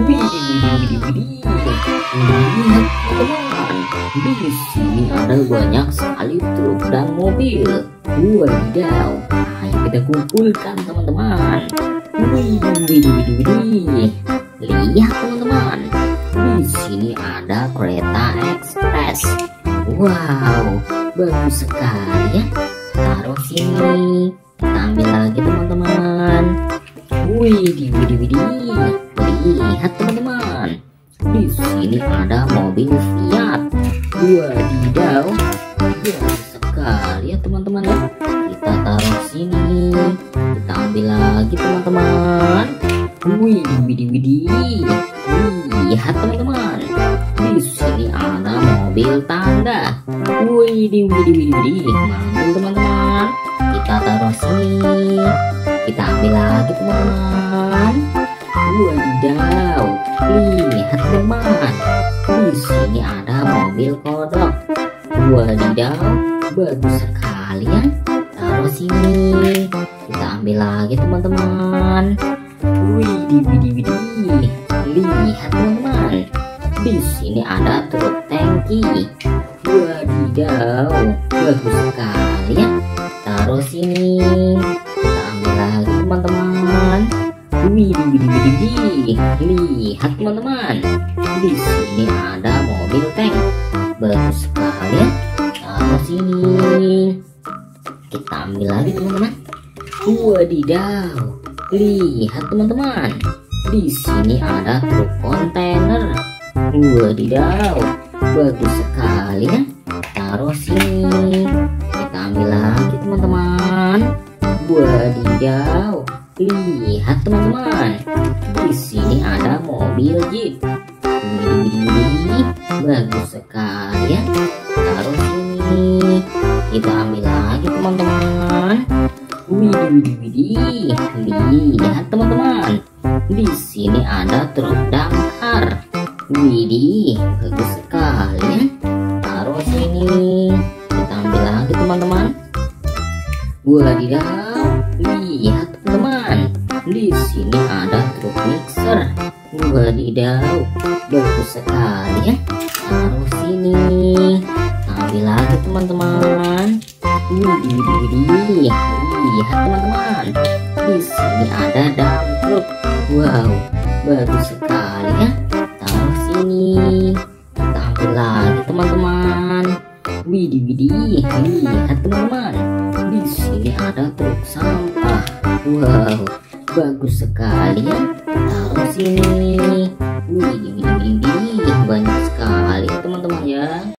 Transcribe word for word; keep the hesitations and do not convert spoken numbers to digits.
Widih, widih, widih, widih. Lihat teman-teman, di sini ada banyak sekali truk dan mobil. Wadidaw, ayo kita kumpulkan teman-teman. Widih, widih, widih, widih. Lihat teman-teman, di sini ada kereta ekspres. Wow, bagus sekali ya. Taruh sini. Kita ambil lagi teman-teman. Widih, widih, widih. Lihat teman-teman, di sini ada mobil Fiat. Wadidaw, bagus sekali ya teman-teman ya. Kita taruh sini. Kita ambil lagi teman-teman. Widih, widih, widih. Lihat teman-teman, di sini ada mobil tangga. Widih, widih, widih, widih. Mantul teman-teman. Kita taruh sini. Kita ambil lagi teman-teman. Wadidaw, lihat teman, di sini ada mobil kodok. Wadidaw, bagus sekali ya. Taruh sini. Kita ambil lagi teman-teman. Widih, widih, widih. Lihat teman-teman, di sini ada truk tangki. Wadidaw, bagus sekali ya. Taruh sini. Kita ambil lagi teman-teman. Widih, widih, widih, widih. Lihat teman-teman, di sini ada mobil tank. Bagus sekali ya. Taruh sini. Kita ambil lagi teman-teman. Wadidaw, lihat teman-teman, di sini ada truk kontainer. Wadidaw, bagus sekali ya. Taruh sini. Kita ambil lagi teman-teman. Wadidaw, lihat teman-teman, di sini ada mobil jeep. Widih, bagus sekali ya. Taruh sini. Kita ambil lagi teman-teman. Widih, widih, widih. Lihat teman-teman, di sini ada truk damkar. Widih, bagus sekali ya. Taruh sini. Kita ambil lagi teman-teman. Wadidaw, lihat teman-teman, di sini ada truk mixer. Wadidaw, bagus sekali ya. Taruh sini. Ambil lagi teman-teman. Widih, widih, widih. Lihat teman-teman, di sini ada dump truck. Wow, bagus sekali ya. Taruh sini. Kita ambil lagi teman-teman. Widih, widih. Lihat teman-teman, di sini ada truk sampah. Wow, bagus sekali ya. Taruh sini.